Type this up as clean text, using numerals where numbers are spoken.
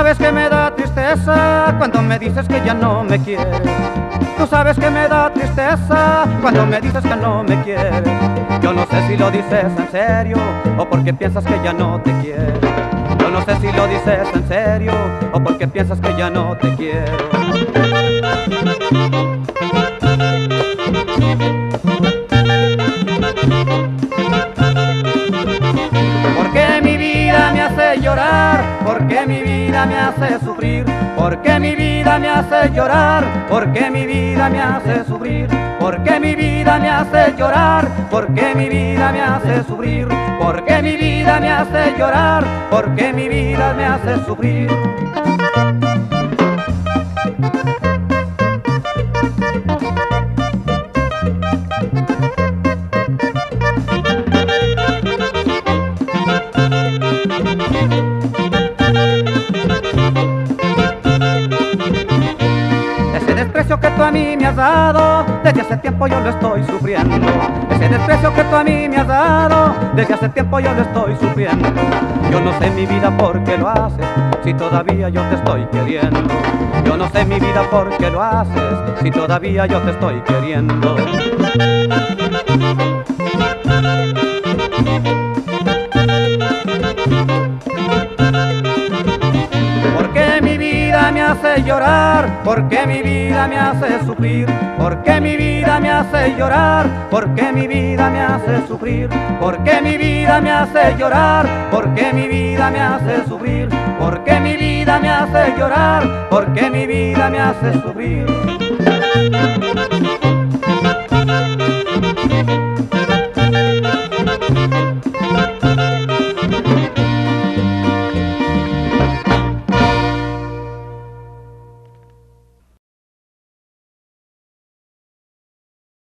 sabes que me da tristeza cuando me dices que ya no me quieres. Tú sabes que me da tristeza cuando me dices que no me quieres. Yo no sé si lo dices en serio o porque piensas que ya no te quiero. Yo no sé si lo dices en serio o porque piensas que ya no te quiero. Porque mi vida me hace llorar, porque mi vida me hace sufrir, porque mi vida me hace llorar, porque mi vida me hace sufrir, porque mi vida me hace llorar, porque mi vida me hace sufrir, porque mi vida me hace llorar, porque mi vida me hace sufrir. Ese desprecio que tú a mí me has dado, desde hace tiempo yo lo estoy sufriendo. Ese desprecio que tú a mí me has dado, desde hace tiempo yo lo estoy sufriendo. Yo no sé mi vida por qué lo haces, si todavía yo te estoy queriendo. Yo no sé mi vida por qué lo haces, si todavía yo te estoy queriendo. Porque mi vida me hace llorar, porque mi vida me hace sufrir, porque mi vida me hace llorar, porque mi vida me hace sufrir, porque mi vida me hace llorar, porque mi vida me hace sufrir, porque mi vida me hace llorar, porque mi vida me hace sufrir.